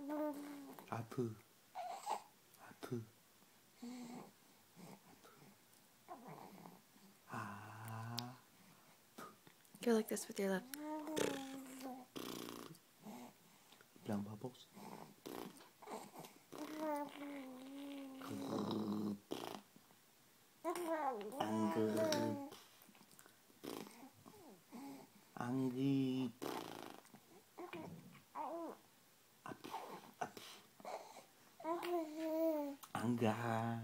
I poo. I poo. Ah. Go like this with your lips. Blown bubbles. Angry. Angga.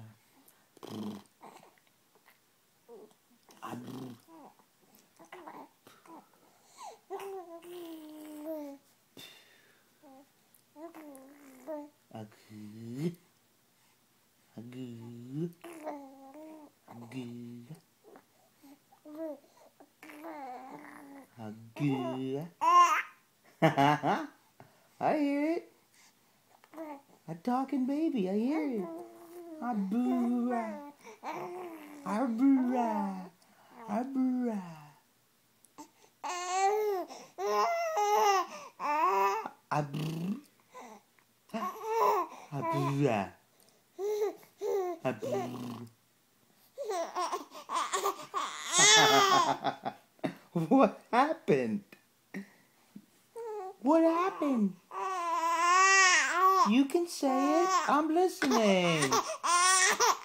Aduh. Aduh. Aduh. Aduh. I hear it. A talking baby, I hear it. Abura. Abura. Abura. Abura. Abura. Abura. What happened? What happened? You can say it. I'm listening.